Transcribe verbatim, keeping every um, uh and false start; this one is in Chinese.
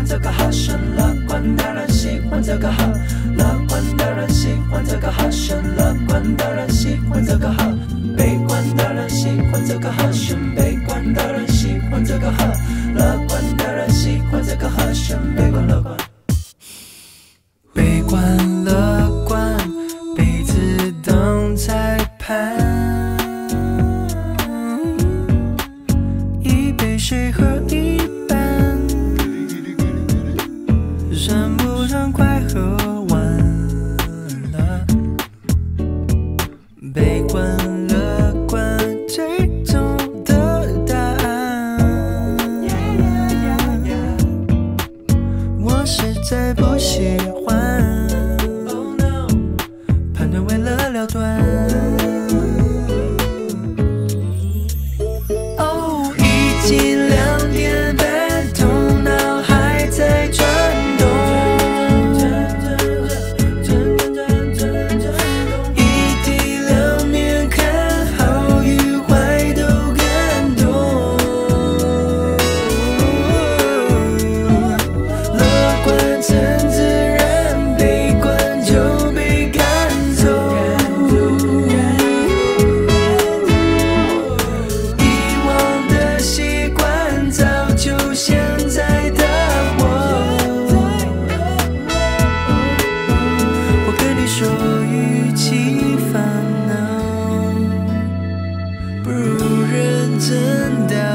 这个好神，乐观的人喜欢这个好，乐观的人喜欢这个好神，乐观的人喜欢这个好，悲观的人喜欢这个好神，悲观的人喜欢这个好，乐观的人喜欢这个好神，悲观乐观，悲观乐观，彼此当裁判，一杯水喝一半，算不上快喝完了。悲观乐观最终的答案，我实在不喜欢判断为了了断。哦，已经两点半，头脑还在转动，一体两面看，好与坏都感动。乐观成自然，悲观就被赶走。遗忘的习惯造就现在的我。我跟你说，与其烦恼，不如认真的